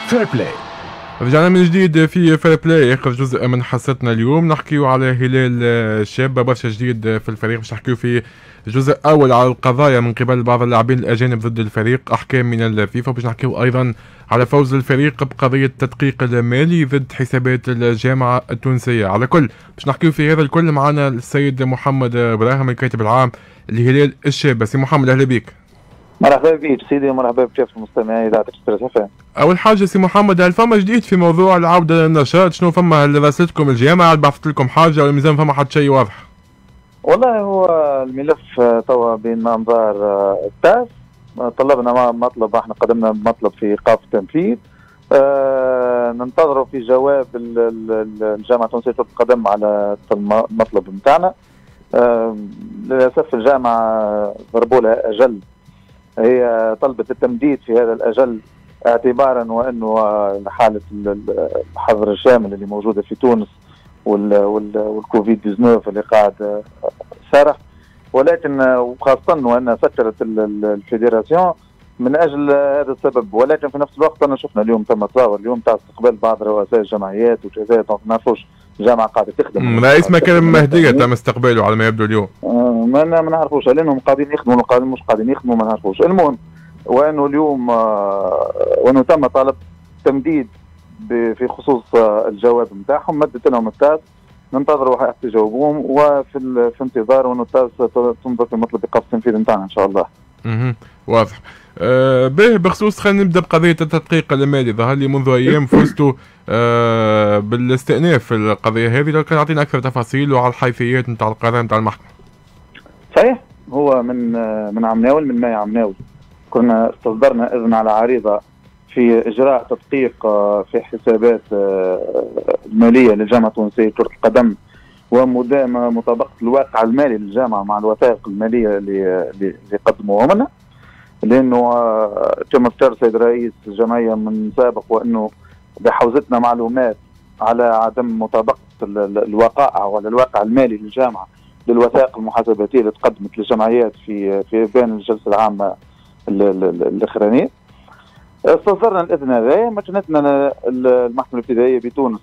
فير بلاي. رجعنا من جديد في فير بلاي، اخر جزء من حصتنا اليوم نحكيو على هلال الشاب، برشا جديد في الفريق. باش نحكيو في الجزء الاول على القضايا من قبل بعض اللاعبين الاجانب ضد الفريق، احكام من الفيفا. باش نحكيو ايضا على فوز الفريق بقضيه التدقيق المالي ضد حسابات الجامعه التونسيه. على كل باش نحكيو في هذا الكل معنا السيد محمد ابراهيم الكاتب العام لهلال الشاب. سي محمد اهلا بك. مرحبا بك سيدي ومرحبا بك المستمعين اذاعه اكسبريس اف ام. اول حاجه سي محمد، هل فما جديد في موضوع العوده للنشاط؟ شنو فما؟ هل راسلتكم الجامعه؟ هل بعثت لكم حاجه ولا مازال فما حتى شيء واضح؟ والله هو الملف توا بين انظار التاس. طلبنا مطلب، احنا قدمنا بمطلب في ايقاف التنفيذ. ننتظروا في جواب الجامعه التونسيه لكره القدم على المطلب نتاعنا. للاسف الجامعه ضربوا لها اجل، هي طلبت التمديد في هذا الاجل اعتبارا وانه حاله الحظر الشامل اللي موجوده في تونس والكوفيد 19 اللي قاعد سارح، ولكن وخاصه وان سكرت الفيدراسيون من اجل هذا السبب. ولكن في نفس الوقت انا شفنا اليوم تم تصاور اليوم تاع استقبال بعض رؤساء الجمعيات وكذا، ما نعرفوش الجامعه قاعده تخدم. رئيس مكان مهديه تم استقباله على ما يبدو اليوم. ما نعرفوش لانهم قاعدين يخدموا ولا مش قاعدين يخدموا، ما نعرفوش. المهم وانه اليوم وانه تم طلب تمديد في خصوص الجواب نتاعهم، مدت لهم التاس، ننتظروا حتى يجاوبوهم، وفي انتظار وانه التاس تنظر في مطلب ايقاف التنفيذ نتاعنا ان شاء الله. واضح. بخصوص خلينا نبدا بقضيه التدقيق المالي. ظهر لي منذ ايام فزتوا بالاستئناف في القضيه هذه، لو كان اعطينا اكثر تفاصيل وعلى الحيثيات نتاع القرار نتاع المحكمه. صحيح، هو من عمناول، من ماي عمناول كنا استصدرنا اذن على عريضه في اجراء تدقيق في حسابات الماليه للجامعه التونسيه لكره القدم، ومطابقه الواقع المالي للجامعه مع الوثائق الماليه اللي قدموها لنا، لانه كما ذكر السيد رئيس الجمعيه من سابق وانه بحوزتنا معلومات على عدم مطابقه الوقائع ولا الواقع المالي للجامعه للوثائق المحاسباتيه اللي تقدمت للجمعيات في بين الجلسه العامه الاخرانيه. استصدرنا الاذن هذا. مكنتنا المحكمه الابتدائيه بتونس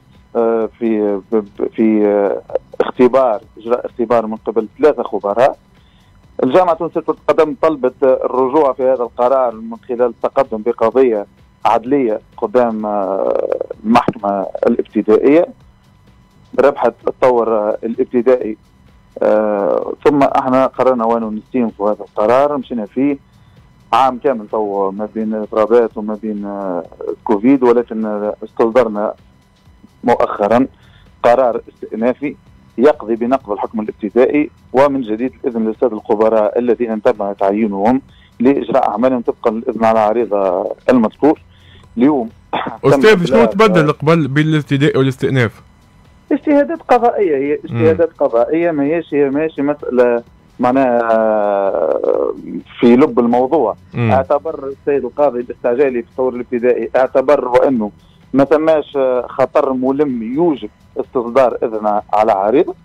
في اجراء اختبار من قبل 3 خبراء. الجامعه التونسيه لكره القدم طلبت الرجوع في هذا القرار من خلال التقدم بقضيه عدليه قدام المحكمه الابتدائيه، ربحت الطور الابتدائي. ثم احنا قررنا وانه نستينفوا هذا القرار، مشينا فيه عام كامل تو ما بين اضرابات وما بين كوفيد، ولكن استصدرنا مؤخرا قرار استئنافي يقضي بنقض الحكم الابتدائي ومن جديد الاذن للساده الخبراء الذين تم تعيينهم لاجراء اعمالهم طبقا للاذن على عريضه المذكور. اليوم استاذ شنو تبدل قبل بين الابتدائي والاستئناف؟ اجتهادات قضائيه، هي اجتهادات قضائيه، ماهيش مساله معناها في لب الموضوع. اعتبر السيد القاضي الاستعجالي في الطور الابتدائي اعتبر وانه ما ثماش خطر ملم يوجب استصدار اذن على عريضه.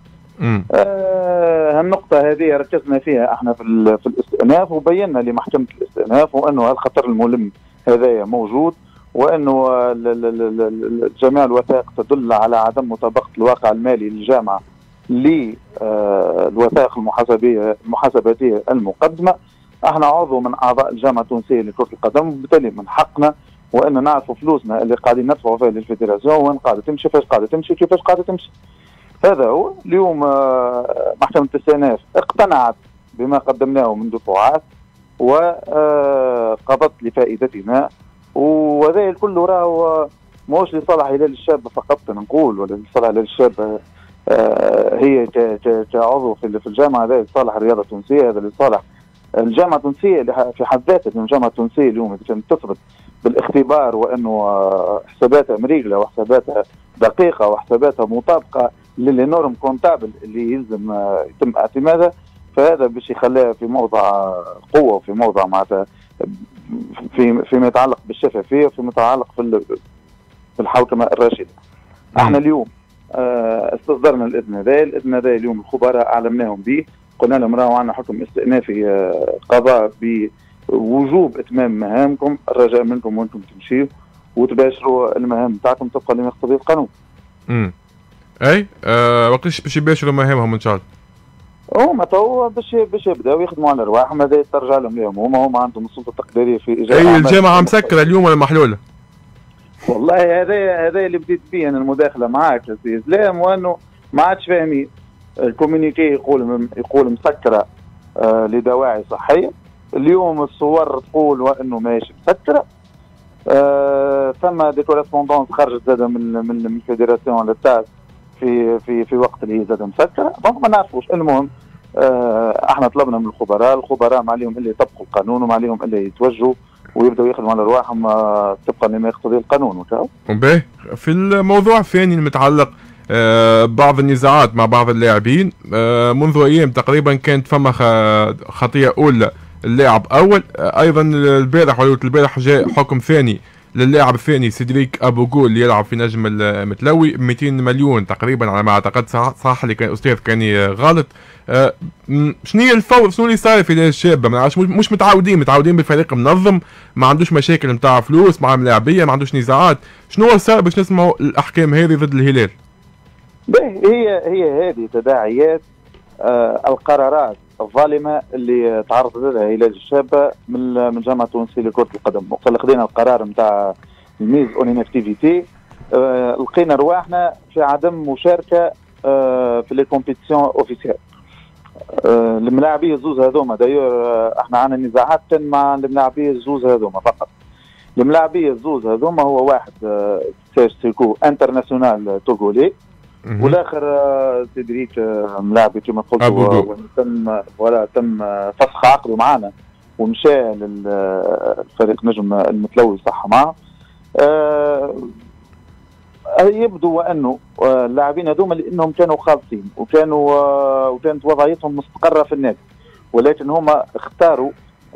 هالنقطه هذه ركزنا فيها احنا في الاستئناف، وبينا لمحكمه الاستئناف وانه هالخطر الملم هذايا موجود، وانه جميع الوثائق تدل على عدم مطابقه الواقع المالي للجامعه للوثائق المحاسباتيه المقدمه. احنا عضو من اعضاء الجامعه التونسيه لكره القدم، وبالتالي من حقنا وان نعرف فلوسنا اللي قاعدين ندفعوا فيها للفيدراسيون وين قاعده تمشي، فاش قاعده تمشي، كيفاش قاعده تمشي. هذا هو. اليوم محكمه الاستئناف اقتنعت بما قدمناه من دفعات وقضت لفائدتنا، وهذا الكل راهو ماهوش لصالح هلال الشاب فقط نقول، ولا لصالح هلال الشاب هي كعضو في الجامعه، هذا لصالح الرياضه التونسيه، هذا لصالح الجامعه التونسيه في حد ذاتها. الجامعه التونسيه اليوم كانت تثبت بالاختبار وانه حساباتها مريقله وحساباتها دقيقه وحساباتها مطابقه للنورم كونتابل اللي يلزم يتم اعتمادها، فهذا باش يخليها في موضع قوه وفي موضع معناتها فيما يتعلق بالشفافيه وفيما يتعلق في الحوكمه الراشده. احنا اليوم استصدرنا الاذن هذا اليوم الخبراء اعلمناهم به، قلنا لهم راهو عندنا حكم استئنافي قضاء بوجوب اتمام مهامكم، الرجاء منكم وانتم تمشيوا وتباشروا المهام نتاعكم طبقا لما يقتضي القانون. اي وقتاش باش يباشروا مهامهم ان شاء الله؟ هما تو باش يبداو يخدموا على ارواحهم، هذا ترجع لهم اليوم، هما عندهم السلطه التقديريه في اجراء اي الجامعه مسكره اليوم ولا محلوله؟ والله هذا اللي بديت فيه انا المداخله معاك يا سي اسلام، وانه ما عادش فاهمين. الكوميونيكي يقول مسكره لدواعي صحيه، اليوم الصور تقول وانه ماشي مسكره. ثم دي كورسبوندونس خرجت زاده من الفيدراسيون للتاس في وقت اللي هي زاده مسكره، دونك ما نعرفوش. المهم احنا طلبنا من الخبراء ما عليهم الا يطبقوا القانون وما عليهم الا يتوجهوا ويبداو يخدموا على ارواحهم طبقا لما يقتضي القانون. باهي في الموضوع الثاني المتعلق بعض النزاعات مع بعض اللاعبين منذ ايام تقريبا كانت فما خطيه اولى اللاعب اول، ايضا البارح ولا البارح جاء حكم ثاني للاعب الثاني سيدريك ابو جول اللي يلعب في نجم المتلوي 200 مليون تقريبا على ما اعتقد، صح اللي كان استاذ كان غلط. شنو هي الفور، شنو اللي صار في الشاب؟ ما نعرفش، مش متعودين بالفريق منظم، ما عندوش مشاكل نتاع فلوس مع اللاعبيه، ما عندوش نزاعات، شنو هو صار باش نسمعوا الاحكام هذه ضد الهلال؟ هي هذه تداعيات القرارات الظالمه اللي تعرض لها هلال الشابه من جامعه تونسيه لكره القدم. وقت اللي خدينا القرار نتاع الميز اون انكتيفيتي لقينا رواحنا في عدم مشاركه في لي كومبيتيسيون اوفيسيال. الملاعبيه الزوز هذوما دايور احنا عندنا نزاعات كان مع الملاعبيه الزوز هذوما فقط. الملاعبيه الزوز هذوما هو واحد سيرج سيكو انترناسيونال توغولي، والاخر سيدريك ملاعبي كما قلت تم فسخ عقده معنا ومشى للفريق نجم المتلوي صح معه. يبدو وانه اللاعبين هذوما لانهم كانوا خالصين وكانت وضعيتهم مستقره في النادي، ولكن هما اختاروا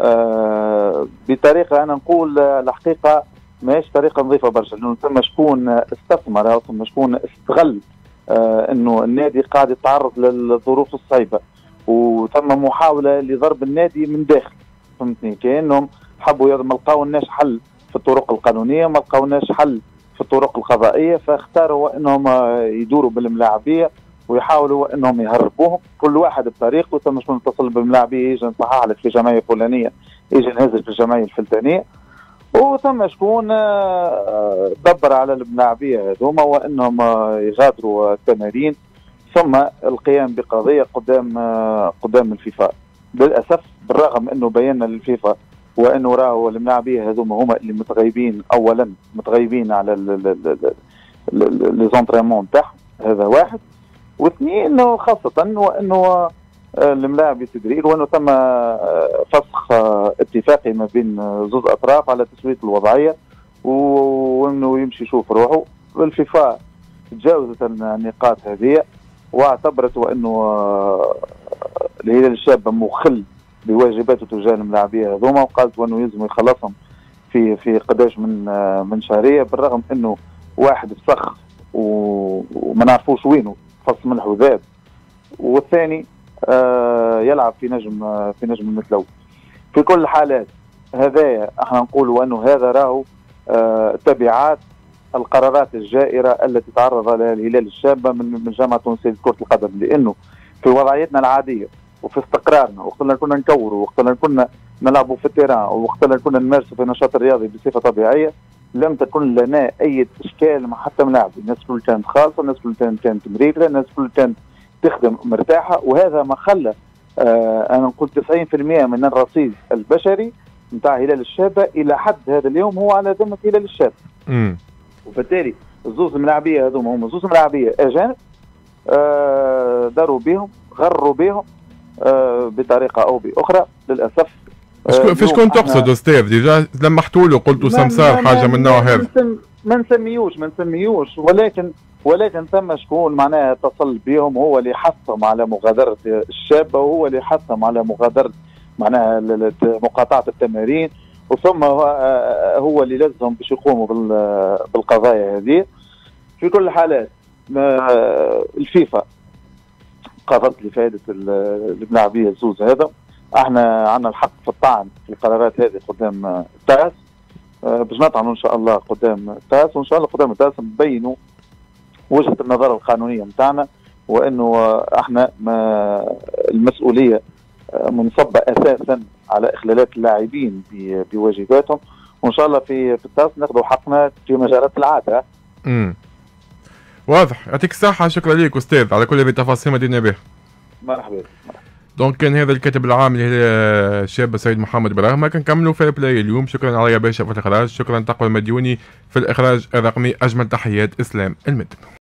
بطريقه انا نقول الحقيقه ماهيش طريقه نظيفه برشا، لانه ثم شكون استثمر او ثم شكون استغل انه النادي قاعد يتعرض للظروف الصعيبه، وثم محاوله لضرب النادي من داخل، فهمتني؟ كانهم حبوا ما لقاولناش حل في الطرق القانونيه، ما لقاولناش حل في الطرق القضائيه، فاختاروا انهم يدوروا بالملاعبيه ويحاولوا انهم يهربوهم كل واحد بطريقه. ثم شكون اتصل بالملاعبيه يجي نصحح لك في جمعيه فلانيه، يجي نهزك في الجمعيه الفلانيه، وثم شكون دبر على الملاعبيه هذوما وانهم يغادروا التمارين، ثم القيام بقضيه قدام الفيفا. للاسف بالرغم انه بينا للفيفا وانه راهو الملاعبيه هذوما هما اللي متغيبين على لي زونطريمون تاعهم، هذا واحد. واثنين خاصه وانه الملاعب يتدرير وانه تم فسخ اتفاقي ما بين زوج اطراف على تسويه الوضعيه وانه يمشي يشوف روحه. الفيفا تجاوزت النقاط هذه واعتبرت وانه الهلال الشابه مخل بواجباته تجاه الملاعبيه هذوما، وقالت وانه يلزم يخلصهم في قداش من شهريه، بالرغم انه واحد فسخ وما نعرفوش وينه فص ملح وذاب، والثاني يلعب في نجم المتلوي. في كل الحالات هذايا احنا نقولوا انه هذا راهو تبعات القرارات الجائره التي تعرض لها الهلال الشابه من جامعه تونسيه لكره القدم، لانه في وضعيتنا العاديه وفي استقرارنا وقت اللي كنا نكوروا وقت اللي كنا نلعبوا في التيران وقت اللي كنا نمارسوا في النشاط الرياضي بصفه طبيعيه لم تكن لنا اي اشكال مع حتى ملاعب. الناس كل كانت خالصه، الناس كل كانت مريقله، الناس كل كانت تخدم مرتاحه، وهذا ما خلى انا نقول 90% من الرصيد البشري نتاع هلال الشابه الى حد هذا اليوم هو على ذمه هلال الشابه. وبالتالي الزوز الملاعبيه هذوما هما زوز ملاعبيه اجانب داروا بهم غروا بهم بطريقه او باخرى للاسف. في شكون تقصد استاذ؟ ديجا لمحتوا له قلتوا سمسار حاجه من النوع هذا؟ ما نسميوش ولكن ثم شكون معناها اتصل بهم هو اللي حثهم على مغادره الشابه وهو اللي حثهم على مغادره معناها مقاطعه التمارين، وثم هو اللي لزهم باش يقوموا بالقضايا هذه. في كل الحالات الفيفا قررت لفائده الملاعبيه الزوز هذا، احنا عندنا الحق في الطعن في القرارات هذه قدام التاس، باش نطعنوا ان شاء الله قدام التاس، وان شاء الله قدام التاس نبينوا وجهه النظر القانونيه نتاعنا، وانه احنا ما المسؤوليه منصبه اساسا على اخلالات اللاعبين بواجباتهم، وان شاء الله في التاس ناخذوا حقنا في مجالات العاده. واضح. يعطيك الصحه، شكرا لك استاذ على كل هذه التفاصيل ما دينا بها. مرحبا. دونك كان هذا الكاتب العام اللي هي الشاب سيد محمد براهمه. كنكملوا فير بلاي اليوم. شكرا على باشا في الاخراج، شكرا تقوى المديوني في الاخراج الرقمي. اجمل تحيات اسلام المدب.